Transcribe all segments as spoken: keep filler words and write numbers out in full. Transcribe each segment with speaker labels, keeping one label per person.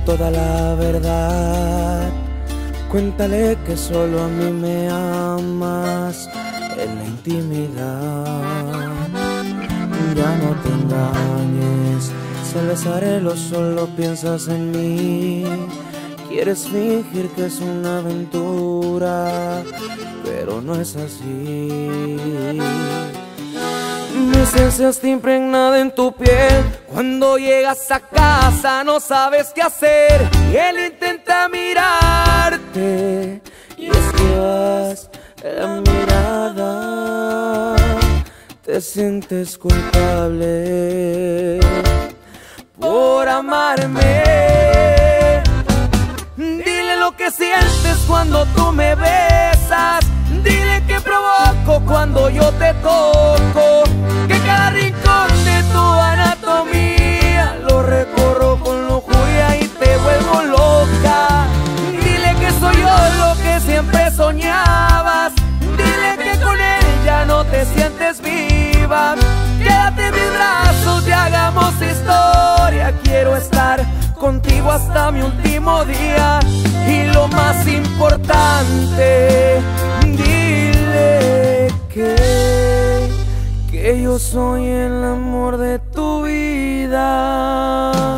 Speaker 1: toda la verdad. Cuéntale que solo a mí me amas en la intimidad. Ya no te engañes, si al besar el solo piensas en mí. Quieres fingir que es una aventura, pero no es así. Mi esencia está impregnada en tu piel. Cuando llegas a casa no sabes qué hacer y él intenta mirarte y esquivas la mirada. Te sientes culpable por amarme. Dile lo que sientes cuando tú me besas. Dile que provoco cuando yo te toco, que cada rincón de tu anatomía lo recorro con lujuria y te vuelvo loca. Dile que soy yo lo que siempre soñabas. Dile que con ella no te sientes viva. Quédate en mis brazos y hagamos historia. Quiero estar contigo hasta mi último día. Y lo más importante, dile que, que yo soy el amor de tu vida.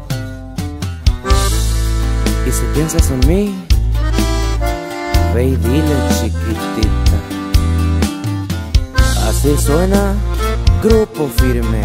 Speaker 1: Y si piensas en mí, ve y dile, chiquitita. Así suena Grupo Firme.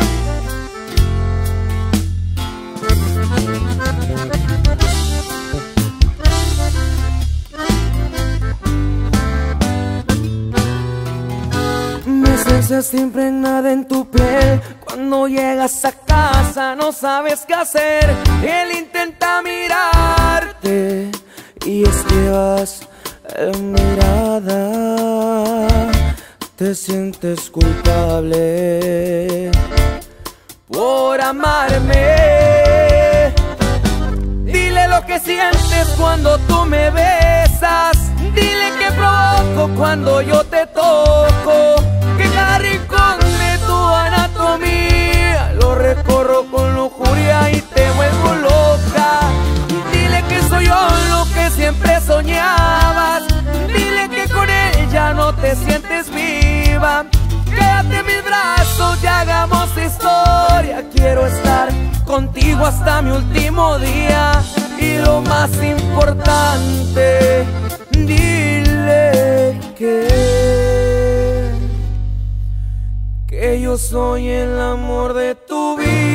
Speaker 1: Mi esencia está impregnada en tu piel. Cuando llegas a casa no sabes qué hacer. Él intenta mirarte y esquivas la mirada. Te sientes culpable por amarme. Dile lo que sientes cuando tú me besas. Dile que provoco cuando yo te toco, que cada rincón de tu anatomía lo recorro con lujuria y te vuelvo loca. Dile que soy yo lo que siempre soñabas. Dile que con ella no te sientes viva. Quédate en mis brazos y hagamos historia. Quiero estar contigo hasta mi último día. Y lo más importante, dile que, que yo soy el amor de tu vida.